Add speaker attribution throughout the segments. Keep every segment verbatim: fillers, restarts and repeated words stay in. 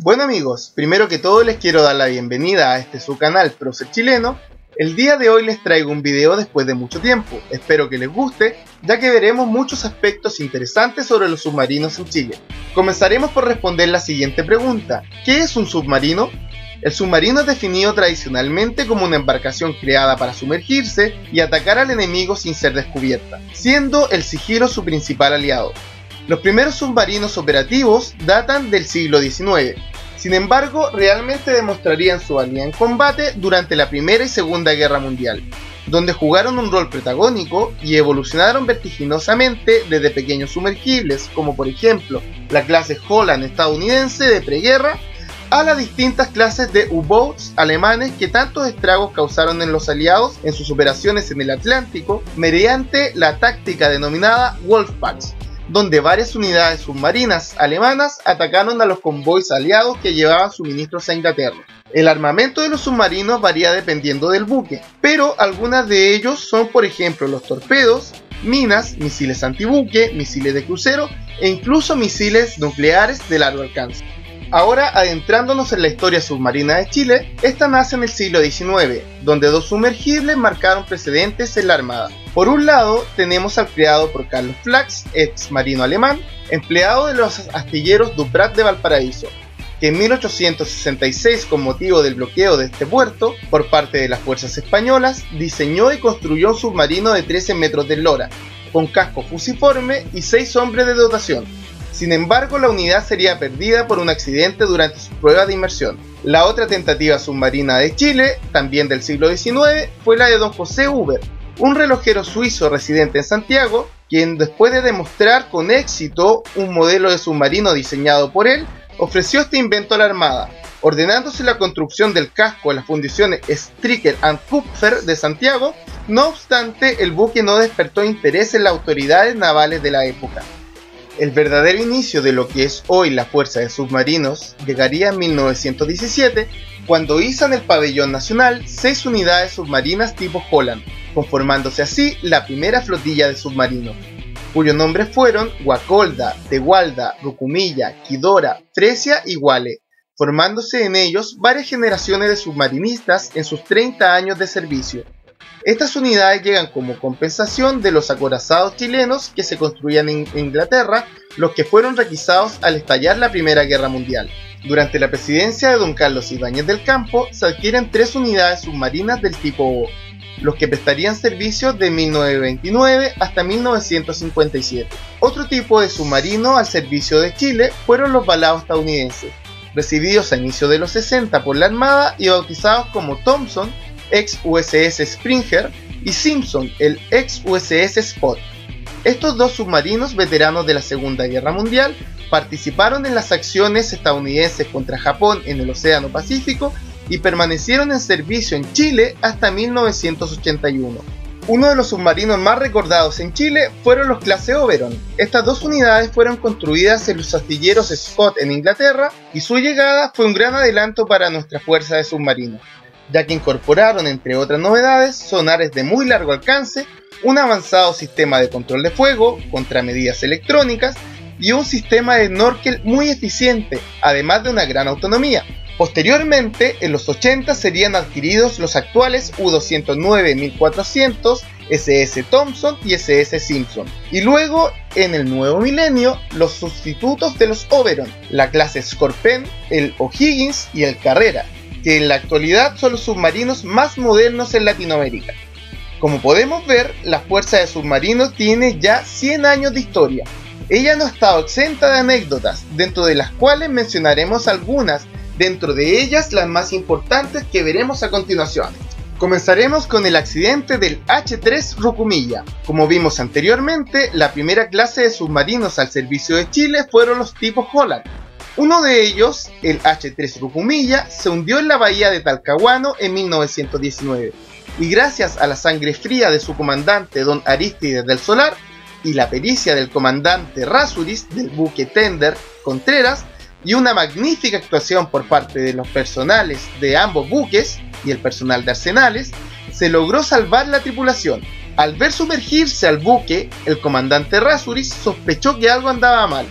Speaker 1: Bueno amigos, primero que todo les quiero dar la bienvenida a este su canal Prócer Chileno. El día de hoy les traigo un video después de mucho tiempo, espero que les guste, ya que veremos muchos aspectos interesantes sobre los submarinos en Chile. Comenzaremos por responder la siguiente pregunta: ¿qué es un submarino? El submarino es definido tradicionalmente como una embarcación creada para sumergirse y atacar al enemigo sin ser descubierta, siendo el sigilo su principal aliado. Los primeros submarinos operativos datan del siglo diecinueve, sin embargo realmente demostrarían su valía en combate durante la Primera y Segunda Guerra Mundial, donde jugaron un rol protagónico y evolucionaron vertiginosamente desde pequeños sumergibles, como por ejemplo la clase Holland estadounidense de preguerra, a las distintas clases de U-Boats alemanes que tantos estragos causaron en los aliados en sus operaciones en el Atlántico mediante la táctica denominada Wolfpacks, donde varias unidades submarinas alemanas atacaron a los convoys aliados que llevaban suministros a Inglaterra. El armamento de los submarinos varía dependiendo del buque, pero algunas de ellos son por ejemplo los torpedos, minas, misiles antibuque, misiles de crucero e incluso misiles nucleares de largo alcance. Ahora, adentrándonos en la historia submarina de Chile, esta nace en el siglo diecinueve, donde dos sumergibles marcaron precedentes en la Armada. Por un lado, tenemos al creado por Carlos Flachs, ex marino alemán, empleado de los astilleros Duprat de Valparaíso, que en mil ochocientos sesenta y seis, con motivo del bloqueo de este puerto por parte de las fuerzas españolas, diseñó y construyó un submarino de trece metros de eslora, con casco fusiforme y seis hombres de dotación. Sin embargo, la unidad sería perdida por un accidente durante su prueba de inmersión. La otra tentativa submarina de Chile, también del siglo diecinueve, fue la de don José Huber, un relojero suizo residente en Santiago, quien después de demostrar con éxito un modelo de submarino diseñado por él, ofreció este invento a la Armada, ordenándose la construcción del casco en las fundiciones Stricker and Kupfer de Santiago. No obstante, el buque no despertó interés en las autoridades navales de la época. El verdadero inicio de lo que es hoy la Fuerza de Submarinos llegaría en mil novecientos diecisiete, cuando izan el pabellón nacional seis unidades submarinas tipo Holland, conformándose así la primera flotilla de submarinos, cuyos nombres fueron Guacolda, Tegualda, Rucumilla, Quidora, Fresia y Guale, formándose en ellos varias generaciones de submarinistas en sus treinta años de servicio. Estas unidades llegan como compensación de los acorazados chilenos que se construían en Inglaterra, los que fueron requisados al estallar la Primera Guerra Mundial. Durante la presidencia de don Carlos Ibáñez del Campo se adquieren tres unidades submarinas del tipo O, los que prestarían servicio de mil novecientos veintinueve hasta mil novecientos cincuenta y siete. Otro tipo de submarino al servicio de Chile fueron los balaos estadounidenses, recibidos a inicios de los sesenta por la Armada y bautizados como Thompson, ex U S S Springer, y Simpson, el ex U S S Spot. Estos dos submarinos veteranos de la Segunda Guerra Mundial participaron en las acciones estadounidenses contra Japón en el Océano Pacífico y permanecieron en servicio en Chile hasta mil novecientos ochenta y uno. Uno de los submarinos más recordados en Chile fueron los clase Oberon. Estas dos unidades fueron construidas en los astilleros Scott en Inglaterra y su llegada fue un gran adelanto para nuestra fuerza de submarinos, ya que incorporaron, entre otras novedades, sonares de muy largo alcance, un avanzado sistema de control de fuego, contramedidas electrónicas y un sistema de snorkel muy eficiente, además de una gran autonomía. Posteriormente, en los ochenta serían adquiridos los actuales U doscientos nueve mil cuatrocientos, S S Thompson y S S Simpson, y luego, en el nuevo milenio, los sustitutos de los Oberon, la clase Scorpion, el O'Higgins y el Carrera, que en la actualidad son los submarinos más modernos en Latinoamérica. Como podemos ver, la Fuerza de Submarinos tiene ya cien años de historia. Ella no ha estado exenta de anécdotas, dentro de las cuales mencionaremos algunas, dentro de ellas las más importantes que veremos a continuación. Comenzaremos con el accidente del H tres Rucumilla. Como vimos anteriormente, la primera clase de submarinos al servicio de Chile fueron los tipos Holland. Uno de ellos, el H tres Rucumilla, se hundió en la bahía de Talcahuano en mil novecientos diecinueve, y gracias a la sangre fría de su comandante don Arístides del Solar y la pericia del comandante Rasuris del buque Tender Contreras y una magnífica actuación por parte de los personales de ambos buques y el personal de arsenales, se logró salvar la tripulación. Al ver sumergirse al buque, el comandante Rasuris sospechó que algo andaba mal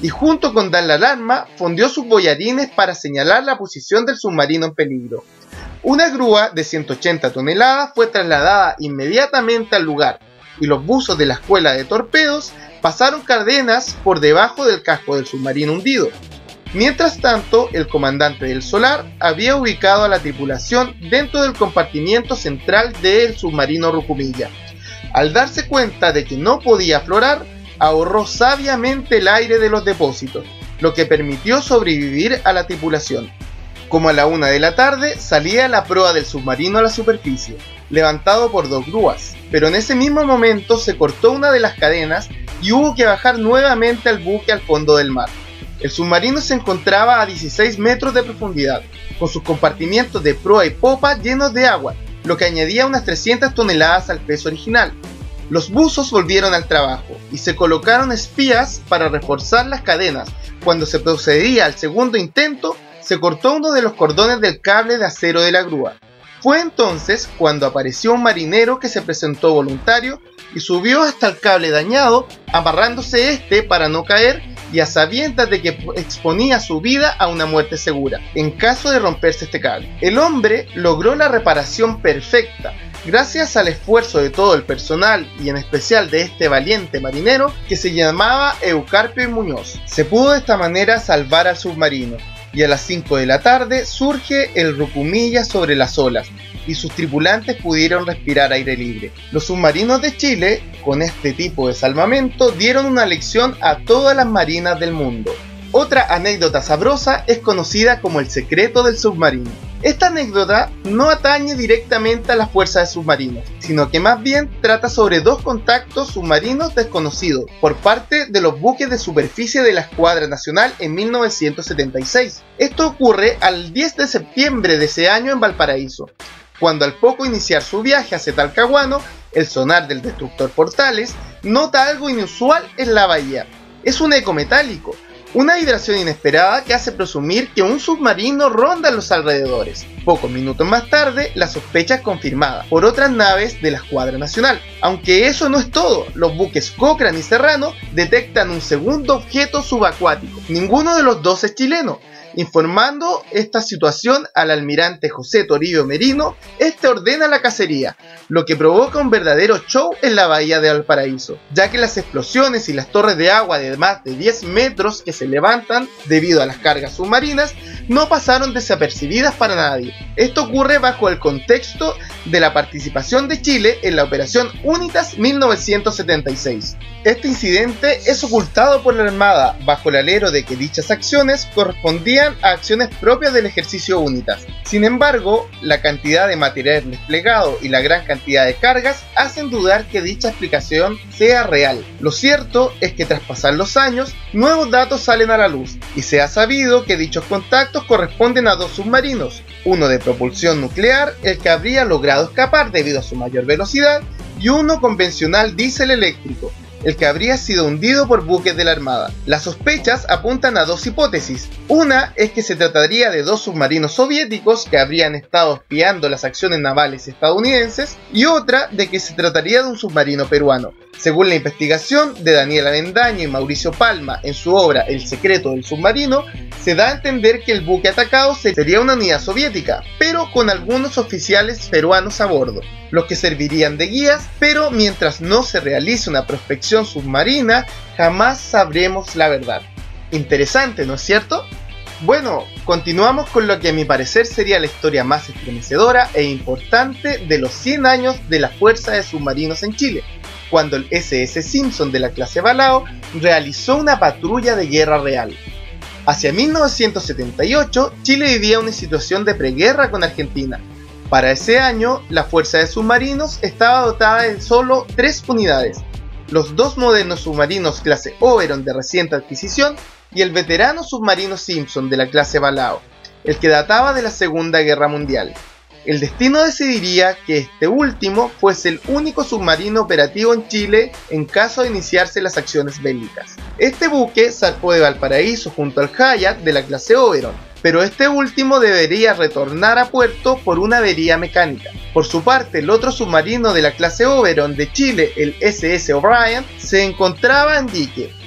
Speaker 1: y junto con dar la alarma, fondeó sus boyarines para señalar la posición del submarino en peligro. Una grúa de ciento ochenta toneladas fue trasladada inmediatamente al lugar, y los buzos de la escuela de torpedos pasaron cadenas por debajo del casco del submarino hundido. Mientras tanto, el comandante del Solar había ubicado a la tripulación dentro del compartimiento central del submarino Rucumilla. Al darse cuenta de que no podía aflorar, ahorró sabiamente el aire de los depósitos, lo que permitió sobrevivir a la tripulación. Como a la una de la tarde, salía la proa del submarino a la superficie, levantado por dos grúas, pero en ese mismo momento se cortó una de las cadenas y hubo que bajar nuevamente al buque al fondo del mar. El submarino se encontraba a dieciséis metros de profundidad, con sus compartimientos de proa y popa llenos de agua, lo que añadía unas trescientas toneladas al peso original. Los buzos volvieron al trabajo y se colocaron espías para reforzar las cadenas. Cuando se procedía al segundo intento, se cortó uno de los cordones del cable de acero de la grúa. Fue entonces cuando apareció un marinero que se presentó voluntario y subió hasta el cable dañado, amarrándose este para no caer y a sabiendas de que exponía su vida a una muerte segura, en caso de romperse este cable. El hombre logró la reparación perfecta, gracias al esfuerzo de todo el personal y en especial de este valiente marinero que se llamaba Eucarpio Muñoz. Se pudo de esta manera salvar al submarino, y a las cinco de la tarde surge el Rucumilla sobre las olas, y sus tripulantes pudieron respirar aire libre. Los submarinos de Chile, con este tipo de salvamento, dieron una lección a todas las marinas del mundo. Otra anécdota sabrosa es conocida como el secreto del submarino. Esta anécdota no atañe directamente a las fuerzas de submarinos, sino que más bien trata sobre dos contactos submarinos desconocidos por parte de los buques de superficie de la Escuadra Nacional en mil novecientos setenta y seis. Esto ocurre al diez de septiembre de ese año en Valparaíso, cuando al poco iniciar su viaje hacia Talcahuano, el sonar del destructor Portales nota algo inusual en la bahía. Es un eco metálico, una vibración inesperada que hace presumir que un submarino ronda los alrededores. Pocos minutos más tarde, la sospecha es confirmada por otras naves de la Escuadra Nacional. Aunque eso no es todo, los buques Cochrane y Serrano detectan un segundo objeto subacuático. Ninguno de los dos es chileno. Informando esta situación al almirante José Toribio Merino, este ordena la cacería, lo que provoca un verdadero show en la bahía de Valparaíso, ya que las explosiones y las torres de agua de más de diez metros que se levantan debido a las cargas submarinas no pasaron desapercibidas para nadie. Esto ocurre bajo el contexto de la participación de Chile en la operación Unitas mil novecientos setenta y seis. Este incidente es ocultado por la Armada bajo el alero de que dichas acciones correspondían a acciones propias del ejercicio Unitas. Sin embargo, la cantidad de material desplegado y la gran cantidad de cargas hacen dudar que dicha explicación sea real. Lo cierto es que tras pasar los años, nuevos datos salen a la luz y se ha sabido que dichos contactos corresponden a dos submarinos, uno de propulsión nuclear, el que habría logrado escapar debido a su mayor velocidad, y uno convencional diésel eléctrico, el que habría sido hundido por buques de la Armada. Las sospechas apuntan a dos hipótesis. Una es que se trataría de dos submarinos soviéticos que habrían estado espiando las acciones navales estadounidenses, y otra de que se trataría de un submarino peruano. Según la investigación de Daniel Avendaño y Mauricio Palma en su obra El secreto del submarino, se da a entender que el buque atacado sería una unidad soviética, pero con algunos oficiales peruanos a bordo, los que servirían de guías, pero mientras no se realice una prospección submarina, jamás sabremos la verdad. Interesante, ¿no es cierto? Bueno, continuamos con lo que a mi parecer sería la historia más estremecedora e importante de los cien años de la Fuerza de Submarinos en Chile, cuando el ese ese Simpson de la clase Balao realizó una patrulla de guerra real. Hacia mil novecientos setenta y ocho, Chile vivía una situación de preguerra con Argentina. Para ese año, la Fuerza de Submarinos estaba dotada de solo tres unidades, los dos modernos submarinos clase Oberon de reciente adquisición y el veterano submarino Simpson de la clase Balao, el que databa de la Segunda Guerra Mundial. El destino decidiría que este último fuese el único submarino operativo en Chile en caso de iniciarse las acciones bélicas. Este buque zarpó de Valparaíso junto al Hayat de la clase Oberon, pero este último debería retornar a puerto por una avería mecánica. Por su parte, el otro submarino de la clase Oberon de Chile, el ese ese O'Brien, se encontraba en dique,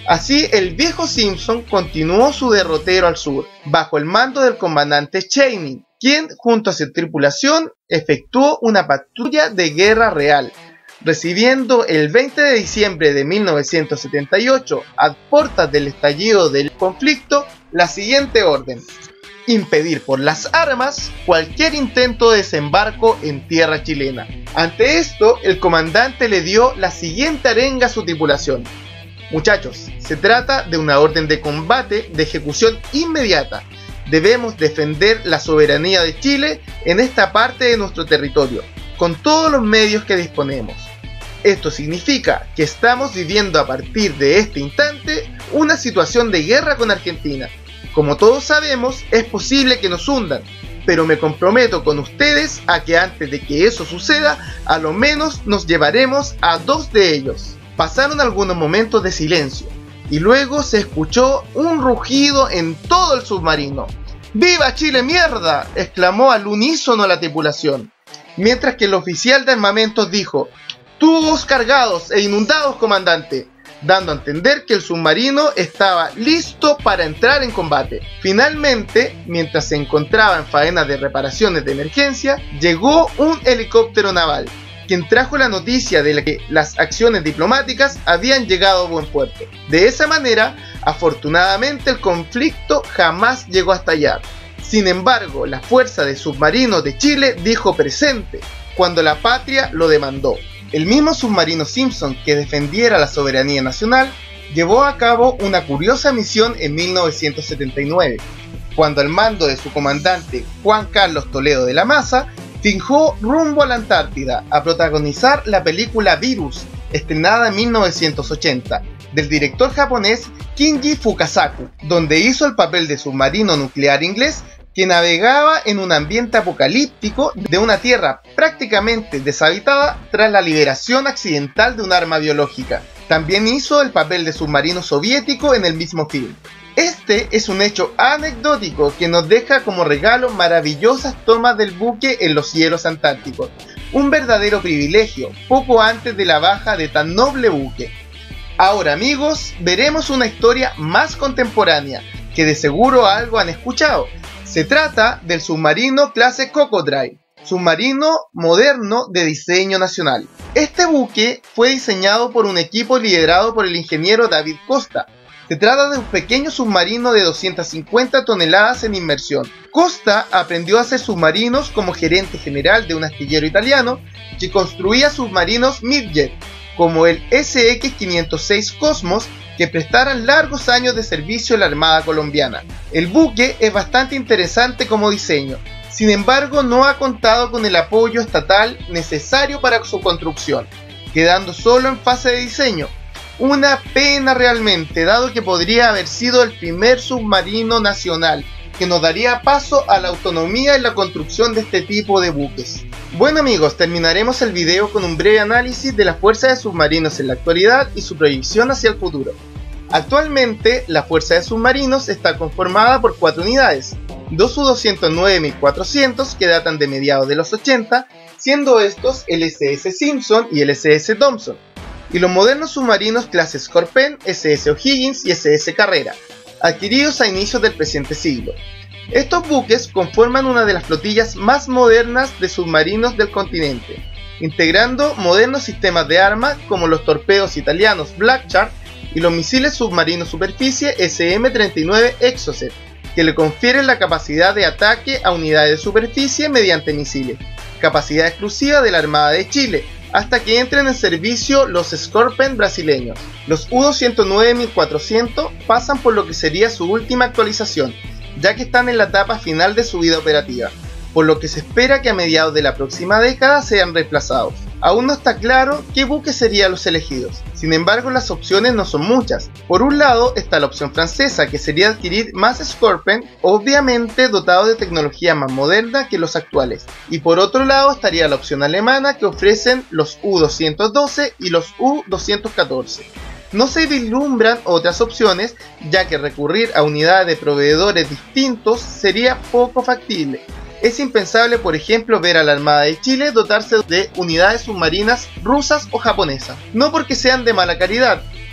Speaker 1: Así, el viejo Simpson continuó su derrotero al sur, bajo el mando del comandante Chaney, quien junto a su tripulación efectuó una patrulla de guerra real, recibiendo el veinte de diciembre de mil novecientos setenta y ocho, a puertas del estallido del conflicto, la siguiente orden: impedir por las armas cualquier intento de desembarco en tierra chilena. Ante esto, el comandante le dio la siguiente arenga a su tripulación: muchachos, se trata de una orden de combate de ejecución inmediata. Debemos defender la soberanía de Chile en esta parte de nuestro territorio, con todos los medios que disponemos. Esto significa que estamos viviendo a partir de este instante una situación de guerra con Argentina. Como todos sabemos, es posible que nos hundan, pero me comprometo con ustedes a que antes de que eso suceda, a lo menos nos llevaremos a dos de ellos. Pasaron algunos momentos de silencio, y luego se escuchó un rugido en todo el submarino. ¡Viva Chile, mierda!, exclamó al unísono la tripulación, mientras que el oficial de armamentos dijo: tubos cargados e inundados, comandante, dando a entender que el submarino estaba listo para entrar en combate. Finalmente, mientras se encontraba en faenas de reparaciones de emergencia, llegó un helicóptero naval, quien trajo la noticia de que las acciones diplomáticas habían llegado a buen puerto. De esa manera, afortunadamente, el conflicto jamás llegó a estallar. Sin embargo, la Fuerza de Submarinos de Chile dijo presente cuando la patria lo demandó. El mismo submarino Simpson, que defendiera la soberanía nacional, llevó a cabo una curiosa misión en mil novecientos setenta y nueve, cuando al mando de su comandante Juan Carlos Toledo de la Maza, fingió rumbo a la Antártida a protagonizar la película Virus, estrenada en mil novecientos ochenta, del director japonés Kinji Fukasaku, donde hizo el papel de submarino nuclear inglés que navegaba en un ambiente apocalíptico de una tierra prácticamente deshabitada tras la liberación accidental de un arma biológica. También hizo el papel de submarino soviético en el mismo film. Este es un hecho anecdótico que nos deja como regalo maravillosas tomas del buque en los cielos antárticos. Un verdadero privilegio, poco antes de la baja de tan noble buque. Ahora, amigos, veremos una historia más contemporánea, que de seguro algo han escuchado. Se trata del submarino clase Cocodrile, submarino moderno de diseño nacional. Este buque fue diseñado por un equipo liderado por el ingeniero David Costa. Se trata de un pequeño submarino de doscientas cincuenta toneladas en inmersión. Costa aprendió a hacer submarinos como gerente general de un astillero italiano que construía submarinos midget, como el S X quinientos seis Cosmos, que prestaran largos años de servicio a la Armada colombiana. El buque es bastante interesante como diseño, sin embargo no ha contado con el apoyo estatal necesario para su construcción, quedando solo en fase de diseño. Una pena realmente, dado que podría haber sido el primer submarino nacional que nos daría paso a la autonomía en la construcción de este tipo de buques. Bueno amigos, terminaremos el video con un breve análisis de la fuerza de submarinos en la actualidad y su proyección hacia el futuro. Actualmente, la fuerza de submarinos está conformada por cuatro unidades, dos U doscientos nueve mil cuatrocientos que datan de mediados de los ochenta, siendo estos el S S Simpson y el S S Thompson, y los modernos submarinos clase Scorpion, S S O'Higgins y S S Carrera, adquiridos a inicios del presente siglo. Estos buques conforman una de las flotillas más modernas de submarinos del continente, integrando modernos sistemas de armas como los torpedos italianos Black Shark y los misiles submarinos superficie S M treinta y nueve Exocet, que le confieren la capacidad de ataque a unidades de superficie mediante misiles, capacidad exclusiva de la Armada de Chile, hasta que entren en servicio los Scorpion brasileños. Los U doscientos nueve mil cuatrocientos pasan por lo que sería su última actualización, ya que están en la etapa final de su vida operativa, por lo que se espera que a mediados de la próxima década sean reemplazados. Aún no está claro qué buques serían los elegidos, sin embargo las opciones no son muchas. Por un lado está la opción francesa, que sería adquirir más Scorpion, obviamente dotado de tecnología más moderna que los actuales, y por otro lado estaría la opción alemana, que ofrecen los U doscientos doce y los U doscientos catorce. No se vislumbran otras opciones, ya que recurrir a unidades de proveedores distintos sería poco factible. Es impensable, por ejemplo, ver a la Armada de Chile dotarse de unidades submarinas rusas o japonesas, no porque sean de mala calidad,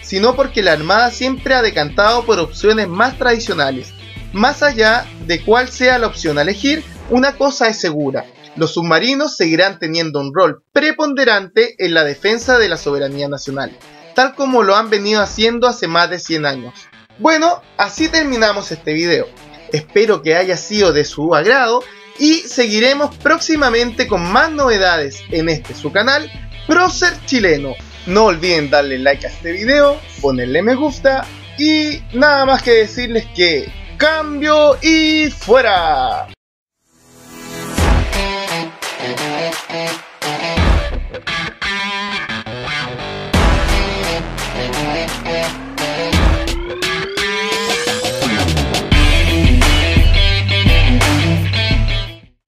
Speaker 1: sino porque la Armada siempre ha decantado por opciones más tradicionales. Más allá de cuál sea la opción a elegir, una cosa es segura: los submarinos seguirán teniendo un rol preponderante en la defensa de la soberanía nacional, tal como lo han venido haciendo hace más de cien años. Bueno, así terminamos este video. Espero que haya sido de su agrado y seguiremos próximamente con más novedades en este su canal Prócer Chileno. No olviden darle like a este video, ponerle me gusta y nada más que decirles que ¡cambio y fuera!